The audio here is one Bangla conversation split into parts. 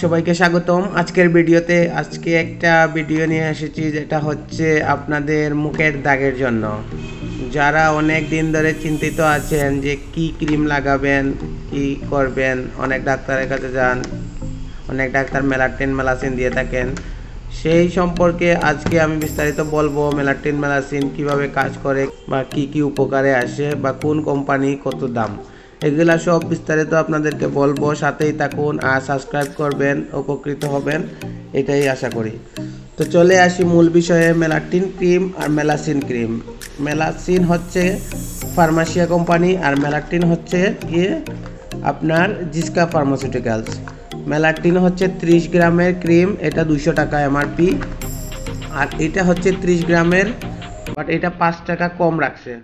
সবাইকে স্বাগতম আজকের ভিডিওতে। আজকে একটা ভিডিও নিয়ে এসেছি যেটা হচ্ছে আপনাদের মুখের দাগের জন্য। যারা অনেক দিন ধরে চিন্তিত আছেন যে কি ক্রিম লাগাবেন, কি করবেন, অনেক ডাক্তারের কাছে যান, অনেক ডাক্তার মেলাটিন মেলাসিন দিয়ে থাকেন, সেই সম্পর্কে আজকে আমি বিস্তারিত বলবো। মেলাটিন মেলাসিন কিভাবে কাজ করে বা কি কি উপকারে আসে বা কোন কোম্পানি কত দাম, এগুলা সব বিস্তারিত আপনাদেরকে বলবো। সাথেই থাকুন আর সাবস্ক্রাইব করবেন, উপকৃত হবেন এটাই আশা করি। তো চলে আসি মূল বিষয়ে। মেলাটিন ক্রিম আর মেলাসিন ক্রিম। মেলাসিন হচ্ছে ফার্মাসিয়া কোম্পানি আর মেলাটিন হচ্ছে গিয়ে আপনার জিসকা ফার্মাসিউটিক্যালস। মেলাটিন হচ্ছে 30 গ্রামের ক্রিম, এটা 200 টাকা এমআরপি। আর এটা হচ্ছে 30 গ্রামের, বাট এটা 5 টাকা কম রাখছে,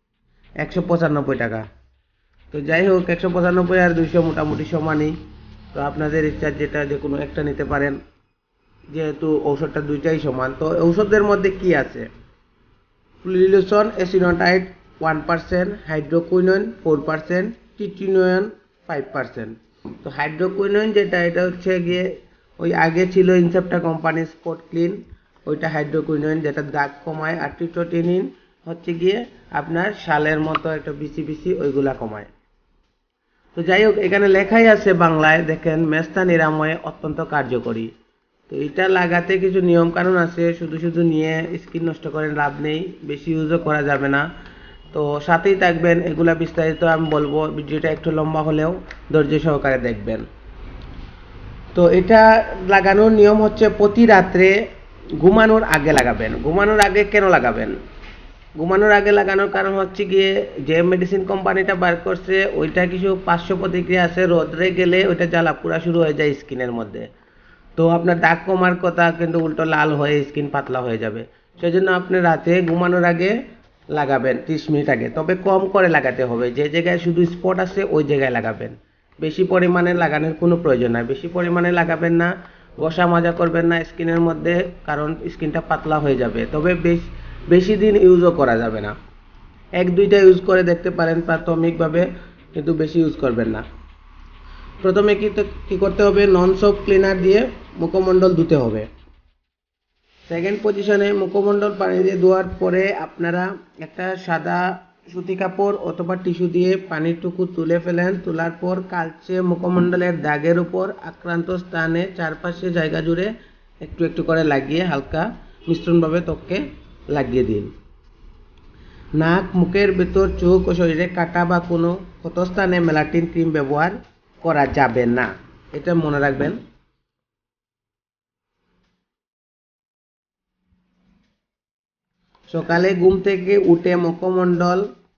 195 টাকা। তো যাই হোক, 195 আর 200 মোটামুটি সমানই। তো আপনাদের ইচ্ছা যেটা যে কোনো একটা নিতে পারেন, যেহেতু ঔষধটা দুইটাই সমান। তো ঔষধের মধ্যে কি আছে? Fluocinolone acetonide 1%, hydroquinone 4%, tretinoin 5%। তো হাইড্রোকুইনোন যেটা, এটা হচ্ছে গিয়ে ওই আগে ছিল ইনসেপ্টা কোম্পানির স্পট ক্লিন, ওইটা হাইড্রোকুইনোন যেটা দাগ কমায়। আর টিটোটিনিন হচ্ছে গিয়ে আপনার শালের মতো একটা বিসি বিসি, ওইগুলা কমায়। তো যাই হোক, এখানে লেখাই আছে বাংলায়, দেখেন মেস্তা নিরাময়ে অত্যন্ত কার্যকরী। তো এটা লাগাতে কিছু নিয়ম কানুন আছে, শুধু শুধু নিয়ে স্কিন নষ্ট করে লাভ নেই, বেশি ইউজও করা যাবে না। তো সাথেই থাকবেন, এগুলা বিস্তারিত আমি বলবো। ভিডিওটা একটু লম্বা হলেও ধৈর্য সহকারে দেখবেন। তো এটা লাগানোর নিয়ম হচ্ছে প্রতি রাত্রে ঘুমানোর আগে লাগাবেন। ঘুমানোর আগে কেন লাগাবেন? ঘুমানোর আগে লাগানোর কারণ হচ্ছে গিয়ে যে মেডিসিন কোম্পানিটা বার করছে ওইটা কিছু পার্শ্ব প্রতিক্রিয়া আছে। রোদরে গেলে ওইটা জ্বালা পোড়া শুরু হয়ে যায় স্কিনের মধ্যে। তো আপনার দাগ কমার কথা, কিন্তু উল্টো লাল হয়ে স্কিন পাতলা হয়ে যাবে। সেই জন্য আপনি রাতে ঘুমানোর আগে লাগাবেন, 30 মিনিট আগে। তবে কম করে লাগাতে হবে, যে জায়গায় শুধু স্পট আছে ওই জায়গায় লাগাবেন। বেশি পরিমাণে লাগানোর কোনো প্রয়োজন নাই। বেশি পরিমাণে লাগাবেন না, ঘষা মাজা করবেন না স্কিনের মধ্যে, কারণ স্কিনটা পাতলা হয়ে যাবে। তবে বেশি দিন ইউজও করা যাবে না। 1-2টা ইউজ করে দেখতে পারেন প্রাথমিকভাবে, কিন্তু বেশি ইউজ করবেন না। প্রথমে কি করতে হবে? নন সোপ ক্লিনার দিয়ে মুখমণ্ডল ধুতে হবে। সেকেন্ড পজিশনে মুখমণ্ডল পানি দিয়ে ধোয়ার পরে আপনারা একটা সাদা সুতি কাপড় অথবা টিস্যু দিয়ে পানিটুকু তুলে ফেলেন। তোলার পর কালচে মুখমণ্ডলের দাগের উপর আক্রান্ত স্থানে চারপাশে জায়গা জুড়ে একটু একটু করে লাগিয়ে হালকা মিশ্রণভাবে ত্বকে লাগিয়ে দিন। নাক, মুখের ভেতর, চোখ ও শরীরে কাটা বা কোনো ক্ষত স্থানে মেলাটিন ক্রিম ব্যবহার করা যাবে না, এটা মনে রাখবেন। সকালে ঘুম থেকে উঠে মুখমণ্ডল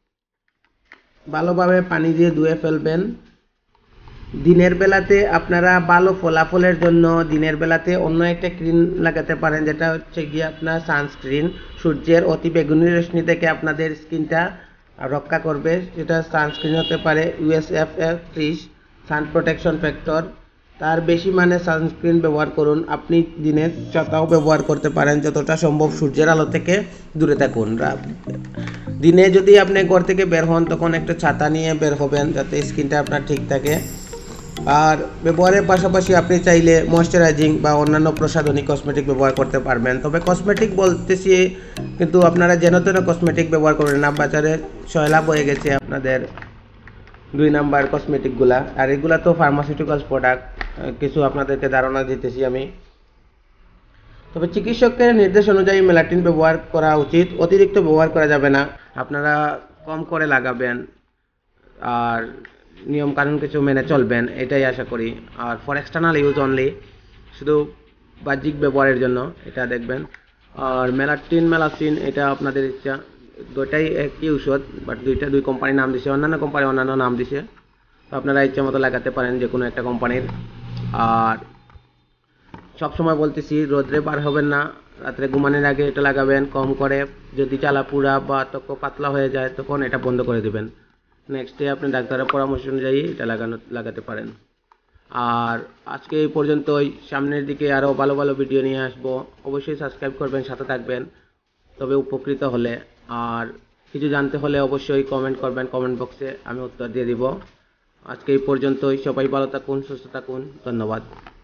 ভালোভাবে পানি দিয়ে ধুয়ে ফেলবেন। দিনের বেলাতে আপনারা ভালো ফলাফলের জন্য দিনের বেলাতে অন্য একটা ক্রিম লাগাতে পারেন, যেটা হচ্ছে গিয়ে আপনার সানস্ক্রিন। সূর্যের অতি বেগুনি রশ্মি থেকে আপনাদের স্কিনটা রক্ষা করবে। যেটা সানস্ক্রিন হতে পারে USPF 30 সান প্রোটেকশন ফ্যাক্টর। তার বেশি মানে সানস্ক্রিন ব্যবহার করুন। আপনি দিনে ছাতাও ব্যবহার করতে পারেন, যতটা সম্ভব সূর্যের আলো থেকে দূরে থাকুন। দিনে যদি আপনি ঘর থেকে বের হন, তখন একটা ছাতা নিয়ে বের হবেন, যাতে স্কিনটা আপনার ঠিক থাকে। আর ব্যবহারের পাশাপাশি আপনি চাইলে ময়শ্চারাইজিং বা অন্যান্য প্রসাধনী কসমেটিক ব্যবহার করতে পারবেন। তবে কসমেটিক বলতেছি, কিন্তু আপনারা যেন তেন কসমেটিক ব্যবহার করবেন না। বাজারে সয়লাভ হয়ে গেছে আপনাদের 2 নাম্বার কসমেটিকগুলা, আর এগুলা তো ফার্মাসিউটিক্যালস প্রোডাক্ট। কিছু আপনাদেরকে ধারণা দিতেছি আমি। তবে চিকিৎসকের নির্দেশ অনুযায়ী মেলাটিন ব্যবহার করা উচিত, অতিরিক্ত ব্যবহার করা যাবে না। আপনারা কম করে লাগাবেন আর নিয়ম কানুন কিছু মেনে চলবেন, এটাই আশা করি। আর ফর এক্সটার্নাল ইউজ অনলি, শুধু বাহ্যিক ব্যবহারের জন্য এটা দেখবেন। আর মেলাটিন মেলাসিন এটা আপনাদের ইচ্ছা, দুটাই একই ঔষধ, বাট দুই কোম্পানির নাম দিছে, অন্যান্য কোম্পানি অন্যান্য নাম দিছে। তো আপনারা ইচ্ছা মতো লাগাতে পারেন যে কোনো একটা কোম্পানির। আর সবসময় বলতেছি, রোদ্রে বার হবেন না, রাত্রে ঘুমানোর আগে এটা লাগাবেন কম করে। যদি জ্বালা পুড়া বা ত্বক পাতলা হয়ে যায়, তখন এটা বন্ধ করে দেবেন। নেক্সট ডে আপনি ডাক্তারের পরামর্শ অনুযায়ী এটা লাগাতে পারেন। আর আজকে এই পর্যন্তই। সামনের দিকে আরও ভালো ভালো ভিডিও নিয়ে আসবো। অবশ্যই সাবস্ক্রাইব করবেন, সাথে থাকবেন, তবে উপকৃত হলে। আর কিছু জানতে হলে অবশ্যই কমেন্ট করবেন, কমেন্ট বক্সে আমি উত্তর দিয়ে দিব। আজকে এই পর্যন্তই। সবাই ভালো থাকুন, সুস্থ থাকুন। ধন্যবাদ।